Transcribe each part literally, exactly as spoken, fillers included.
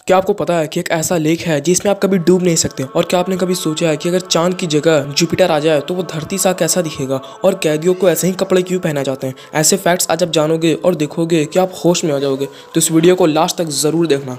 क्या आपको पता है कि एक ऐसा लेक है जिसमें आप कभी डूब नहीं सकते? और क्या आपने कभी सोचा है कि अगर चांद की जगह जुपिटर आ जाए तो वो धरती सा कैसा दिखेगा? और कैदियों को ऐसे ही कपड़े क्यों पहना जाते हैं? ऐसे फैक्ट्स आज आप जानोगे और देखोगे कि आप होश में आ जाओगे। तो इस वीडियो को लास्ट तक ज़रूर देखना।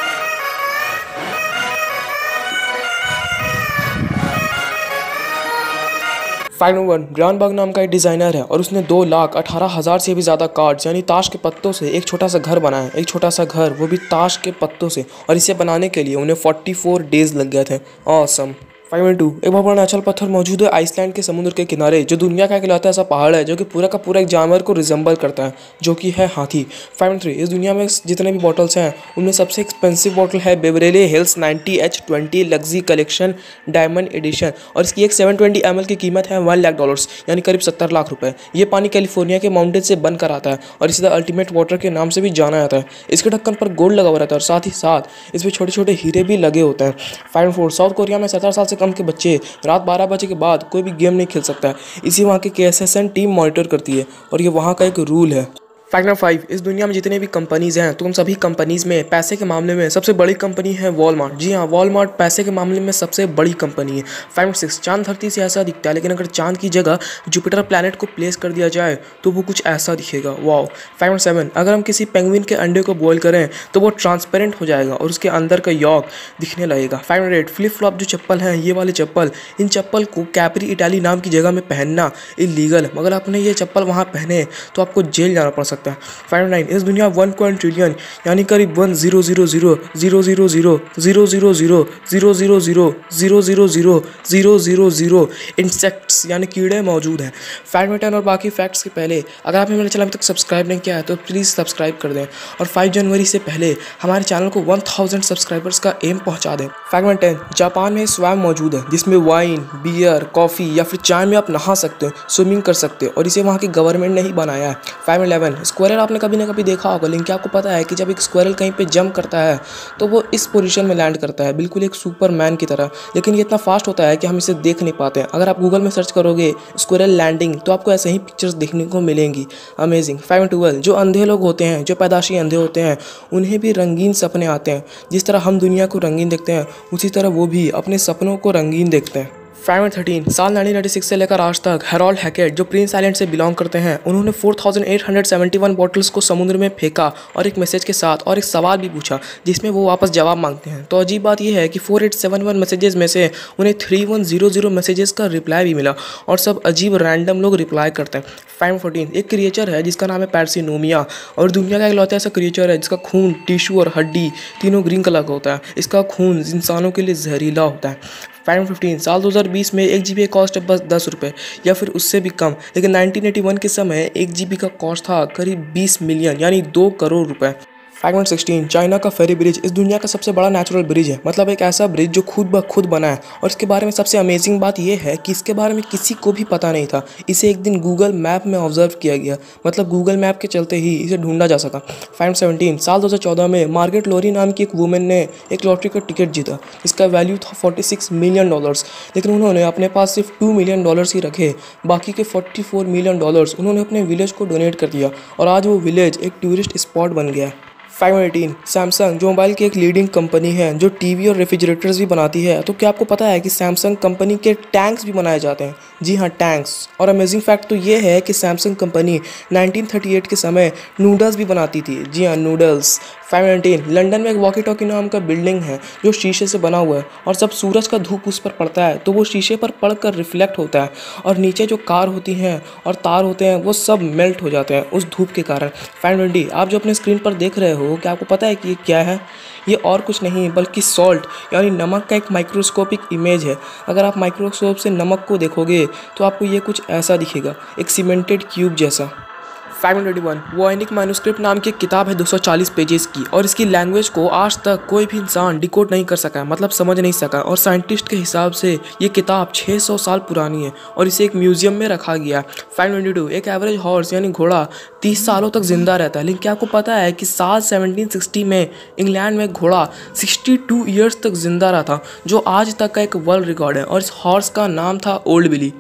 फाइव नंबर वन ब्रियान नाम का एक डिज़ाइनर है और उसने दो लाख अठारह हज़ार से भी ज़्यादा कार्ड्स यानी ताश के पत्तों से एक छोटा सा घर बनाया। एक छोटा सा घर, वो भी ताश के पत्तों से। और इसे बनाने के लिए उन्हें चौवालीस डेज लग गए थे। ऑसम। फाइव नंबर टू एक बहुत बड़ा नेचुरल पत्थर मौजूद है आइसलैंड के समुद्र के किनारे, जो दुनिया का इकलौता ऐसा पहाड़ है जो कि पूरा का पूरा एक जानवर को रिजेंबल करता है, जो कि है हाथी। फाइव नंबर थ्री इस दुनिया में जितने भी बॉटल्स हैं उनमें सबसे एक्सपेंसिव बॉटल है Beverly Hills ninety H twenty luxury collection diamond edition. और इसकी एक सेवन ट्वेंटी एम एल की कीमत है वन लाख डॉलर्स यानी करीब सत्तर लाख रुपए। ये पानी कैलिफोर्निया के माउंटेन से बनकर आता है और इसे द अल्टीमेट वाटर के नाम से भी जाना जाता है। इसके ढक्कन पर गोल्ड लगा हुआ रहता है और साथ ही साथ इसमें छोटे छोटे हीरे भी लगे होते हैं। Five number four South Korea में सत्रह साल से कम के बच्चे रात बारह बजे के बाद कोई भी गेम नहीं खेल सकता है। इसी वहाँ की K S S N team monitor करती है और ये वहाँ का एक रूल है। फैक्ट नंबर फाइव इस दुनिया में जितने भी कंपनीज़ हैं तो उन सभी कंपनीज़ में पैसे के मामले में सबसे बड़ी कंपनी है वॉलमार्ट। जी हाँ, वॉलमार्ट पैसे के मामले में सबसे बड़ी कंपनी है। फाइव नंबर सिक्स चांद धरती से ऐसा दिखता है, लेकिन अगर चांद की जगह जुपिटर प्लैनेट को प्लेस कर दिया जाए तो वो कुछ ऐसा दिखेगा। वाओ। फाइव नंबर सेवन अगर हम किसी पेंगुइन के अंडे को बॉयल करें तो वो ट्रांसपेरेंट हो जाएगा और उसके अंदर का यॉक दिखने लगेगा। Five number eight flip flop जो चप्पल हैं, ये वाले चप्पल, इन चप्पल को कैपरी इटाली नाम की जगह में पहनना इलीगल है, मगर आपने ये चप्पल वहाँ पहने तो आपको जेल जाना पड़ सकता है। फाइव नंबर इस दुनिया वन पॉइंट ट्रिलियन यानी करीब one zero zero zero zero zero zero zero zero zero zero zero zero zero zero zero zero zero zero insects यानी कीड़े मौजूद हैं। फाइव नंबर टेन और बाकी फैक्ट्स के पहले अगर आपने मेरे चैनल अभी तक सब्सक्राइब नहीं किया है तो प्लीज़ सब्सक्राइब कर दें और फाइव जनवरी से पहले हमारे चैनल को वन थाउजेंड सब्सक्राइबर्स का एम पहुंचा दें। फाइव नंबर टेन जापान में स्वैम मौजूद है जिसमें वाइन, बियर, कॉफ़ी या फिर चाय में आप नहा सकते हो, स्विमिंग कर सकते हो और इसे वहाँ की गवर्नमेंट ने ही बनाया है। फाइव इलेवन स्क्वायरल आपने कभी ना कभी देखा होगा, लेकिन क्या आपको पता है कि जब एक स्क्वायरल कहीं पे जंप करता है तो वो इस पोजीशन में लैंड करता है, बिल्कुल एक सुपरमैन की तरह। लेकिन ये इतना फास्ट होता है कि हम इसे देख नहीं पाते हैं। अगर आप गूगल में सर्च करोगे स्क्वायरल लैंडिंग तो आपको ऐसे ही पिक्चर्स देखने को मिलेंगी। अमेजिंग। फाइव ट्वेल्व जो अंधे लोग होते हैं, जो पैदाशी अंधे होते हैं, उन्हें भी रंगीन सपने आते हैं। जिस तरह हम दुनिया को रंगीन देखते हैं उसी तरह वो भी अपने सपनों को रंगीन देखते हैं। फाइव नंबर थर्टीन साल नाइनटीन नाइंटी सिक्स से लेकर आज तक हेरोल्ड हैकेट जो प्रिंस आइलैंड से बिलोंग करते हैं, उन्होंने four thousand eight hundred seventy one bottles को समुद्र में फेंका और एक मैसेज के साथ और एक सवाल भी पूछा जिसमें वो वापस जवाब मांगते हैं। तो अजीब बात यह है कि four eight seven one messages में से उन्हें three one zero zero messages का रिप्लाई भी मिला और सब अजीब रैंडम लोग रिप्लाई करते हैं। फाइव नंबर फोर्टीन एक क्रिएचर है जिसका नाम है पैर्सिनोमिया और दुनिया का इकलौता ऐसा क्रिएचर है जिसका खून, टिश्यू और हड्डी तीनों ग्रीन कलर का होता है। इसका खून इंसानों के लिए जहरीला होता है। फाइव नंबर फिफ्टीन साल दो हज़ार बीस में एक जी बी का कॉस्ट है बस दस रुपये या फिर उससे भी कम, लेकिन नाइनटीन एटी वन के समय एक जी बी का कॉस्ट था करीब बीस मिलियन यानी दो करोड़ रुपए। फाइव नंबर सिक्सटीन चाइना का फेरी ब्रिज इस दुनिया का सबसे बड़ा नेचुरल ब्रिज है, मतलब एक ऐसा ब्रिज जो खुद ब खुद बना है। और इसके बारे में सबसे अमेजिंग बात यह है कि इसके बारे में किसी को भी पता नहीं था। इसे एक दिन गूगल मैप में ऑब्जर्व किया गया, मतलब गूगल मैप के चलते ही इसे ढूंढा जा सका। फाइव नंबर सेवनटीन साल दो हज़ार चौदह में मार्गरेट लोरी नाम की एक वुमेन ने एक लॉटरी का टिकट जीता जिसका वैल्यू था फोर्टी सिक्स मिलियन डॉलर्स, लेकिन उन्होंने अपने पास सिर्फ टू मिलियन डॉलर्स ही रखे। बाकी के फोर्टी फोर मिलियन डॉलर्स उन्होंने अपने विलेज को डोनेट कर दिया और आज वो विलेज एक टूरिस्ट स्पॉट बन गया। फाइव नंबर एटीन सैमसंग जो मोबाइल की एक लीडिंग कंपनी है जो टीवी और रेफ्रिजरेटर्स भी बनाती है, तो क्या आपको पता है कि सैमसंग कंपनी के टैंक्स भी बनाए जाते हैं? जी हाँ, टैंक्स। और अमेजिंग फैक्ट तो ये है कि Samsung company nineteen thirty eight के समय नूडल्स भी बनाती थी। जी हाँ, noodles. Five number nineteen London में एक वॉकी टॉकी नाम का बिल्डिंग है जो शीशे से बना हुआ है और जब सूरज का धूप उस पर पड़ता है तो वो शीशे पर पड़कर रिफ्लेक्ट होता है और नीचे जो कार होती हैं और तार होते हैं वो सब मेल्ट हो जाते हैं उस धूप के कारण। फाइव नंबर ट्वेंटी आप जो अपने स्क्रीन पर देख रहे हो, क्या आपको पता है कि ये क्या है? ये और कुछ नहीं बल्कि सॉल्ट यानी नमक का एक माइक्रोस्कोपिक इमेज है। अगर आप माइक्रोस्कोप से नमक को देखोगे तो आपको ये कुछ ऐसा दिखेगा, एक सीमेंटेड क्यूब जैसा। Five hundred twenty one Voynich manuscript नाम की एक किताब है दो सौ चालीस पेजेस की और इसकी लैंग्वेज को आज तक कोई भी इंसान डिकोड नहीं कर सका, मतलब समझ नहीं सका। और साइंटिस्ट के हिसाब से ये किताब छह सौ साल पुरानी है और इसे एक म्यूजियम में रखा गया। फाइव ट्वेंटी टू एक एवरेज हॉर्स यानी घोड़ा तीस सालों तक जिंदा रहता है, लेकिन क्या आपको पता है कि साल सेवनटीन सिक्सटी में इंग्लैंड में घोड़ा सिक्सटी टू ईयर्स तक जिंदा रहा था, जो आज तक का एक वर्ल्ड रिकॉर्ड है और इस हॉर्स का नाम था old Billy.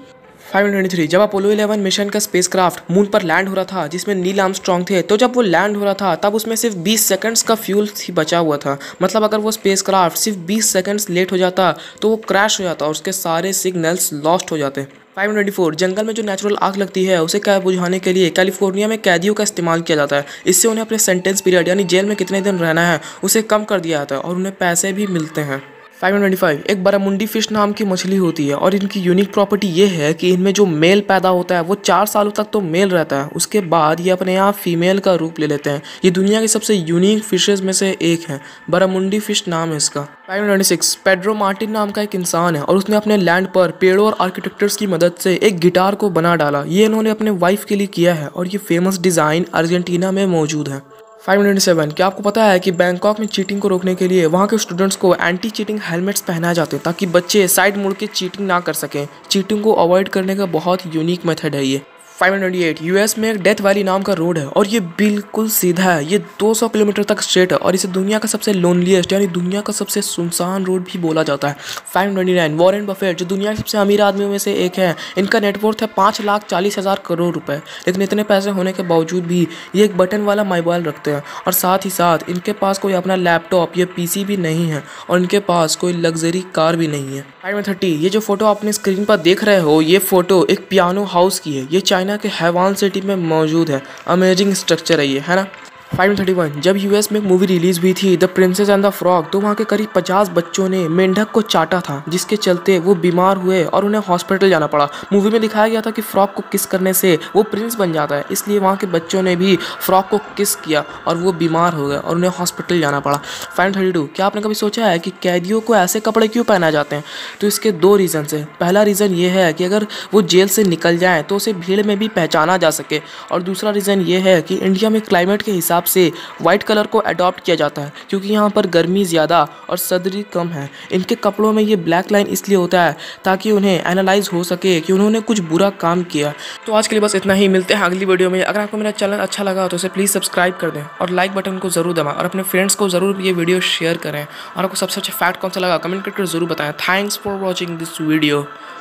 Five twenty three जब अपोलो इलेवन मिशन का स्पेसक्राफ्ट मून पर लैंड हो रहा था जिसमें नील आर्मस्ट्रॉन्ग थे, तो जब वो लैंड हो रहा था तब उसमें सिर्फ बीस सेकंड्स का फ्यूल ही बचा हुआ था। मतलब अगर वो स्पेसक्राफ्ट सिर्फ बीस सेकंड्स लेट हो जाता तो वो क्रैश हो जाता और उसके सारे सिग्नल्स लॉस्ट हो जाते। फाइव ट्वेंटी फोर जंगल में जो नेचुरल आग लगती है उसे क्या बुझाने के लिए कैलिफोर्निया में कैदियों का इस्तेमाल किया जाता है। इससे उन्हें अपने सेंटेंस पीरियड यानी जेल में कितने दिन रहना है उसे कम कर दिया जाता है और उन्हें पैसे भी मिलते हैं। फाइव ट्वेंटी फाइव एक बरामुंडी फिश नाम की मछली होती है और इनकी यूनिक प्रॉपर्टी ये है कि इनमें जो मेल पैदा होता है वो चार सालों तक तो मेल रहता है, उसके बाद ये अपने आप फीमेल का रूप ले लेते हैं। ये दुनिया की सबसे यूनिक फिशेज में से एक है, बरामुंडी फिश नाम है इसका। Five twenty six Pedro Martin नाम का एक इंसान है और उसने अपने लैंड पर पेड़ों और आर्किटेक्चर्स की मदद से एक गिटार को बना डाला। ये इन्होंने अपने वाइफ के लिए किया है और ये फेमस डिज़ाइन अर्जेंटीना में मौजूद है। फाइव ट्वेंटी सेवन क्या आपको पता है कि बैंकॉक में चीटिंग को रोकने के लिए वहाँ के स्टूडेंट्स को एंटी चीटिंग हेलमेट्स पहनाए जाते हैं ताकि बच्चे साइड मुड़ के चीटिंग ना कर सकें। चीटिंग को अवॉइड करने का बहुत यूनिक मेथड है ये। फाइव ट्वेंटी एट यूएस में एक डेथ वैली नाम का रोड है और ये बिल्कुल सीधा है। ये दो सौ किलोमीटर तक स्ट्रेट है और इसे दुनिया का सबसे लोनलीस्ट यानी दुनिया का सबसे सुनसान रोड भी बोला जाता है। Five twenty nine Warren Buffett जो दुनिया के सबसे अमीर आदमियों में से एक है, इनका नेटवर्थ है पाँच लाख चालीस हज़ार करोड़ रुपए। लेकिन इतने पैसे होने के बावजूद भी ये एक बटन वाला मोबाइल रखते हैं और साथ ही साथ इनके पास कोई अपना लैपटॉप या पीसी भी नहीं है और इनके पास कोई लग्जरी कार भी नहीं है। फाइव थर्टी ये जो फोटो अपने स्क्रीन पर देख रहे हो ये फोटो एक पियानो हाउस की है। ये चाइना के हैवान सिटी में मौजूद है। अमेजिंग स्ट्रक्चर है ये, है ना। फाइव थर्टी वन जब यूएस में एक मूवी रिलीज हुई थी the princess and the frog, तो वहाँ के करीब पचास बच्चों ने मेंढक को चाटा था जिसके चलते वो बीमार हुए और उन्हें हॉस्पिटल जाना पड़ा। मूवी में दिखाया गया था कि फ्रॉग को किस करने से वो प्रिंस बन जाता है, इसलिए वहाँ के बच्चों ने भी फ्रॉग को किस किया और वो बीमार हो गए और उन्हें हॉस्पिटल जाना पड़ा। फाइव थर्टी टू क्या आपने कभी सोचा है कि कैदियों को ऐसे कपड़े क्यों पहनाए जाते हैं? तो इसके दो रीज़न है। पहला रीज़न ये है कि अगर वो जेल से निकल जाएँ तो उसे भीड़ में भी पहचाना जा सके, और दूसरा रीज़न ये है कि इंडिया में क्लाइमेट के हिसाब से वाइट कलर को अडॉप्ट किया जाता है क्योंकि यहाँ पर गर्मी ज़्यादा और सर्दी कम है। इनके कपड़ों में ये ब्लैक लाइन इसलिए होता है ताकि उन्हें एनालाइज हो सके कि उन्होंने कुछ बुरा काम किया। तो आज के लिए बस इतना ही, मिलते हैं अगली वीडियो में। अगर आपको मेरा चैनल अच्छा लगा तो उसे प्लीज़ सब्सक्राइब कर दें और लाइक बटन को ज़रूर दबाएं और अपने फ्रेंड्स को ज़रूर ये वीडियो शेयर करें। और आपको सबसे अच्छा फैक्ट कौन सा लगा कमेंट करके ज़रूर बताएं। Thanks for watching this video.